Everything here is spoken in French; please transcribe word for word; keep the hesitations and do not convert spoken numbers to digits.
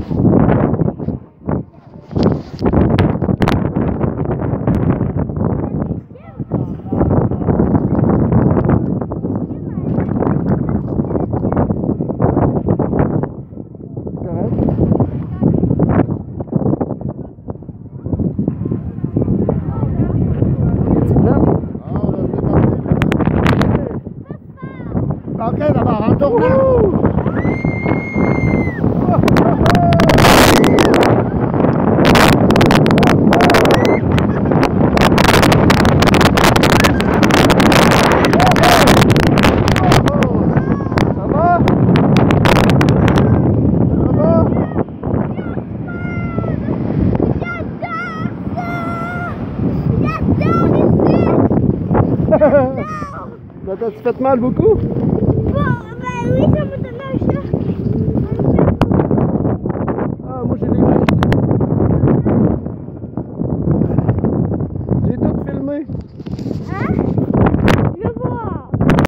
Ok, d'abord, en tournant. Ça va? Ça t'a-tu fait mal beaucoup? Bon, ben oui, ça m'a donné un choc. Ah, moi j'ai les mains ici. J'ai tout filmé. Hein?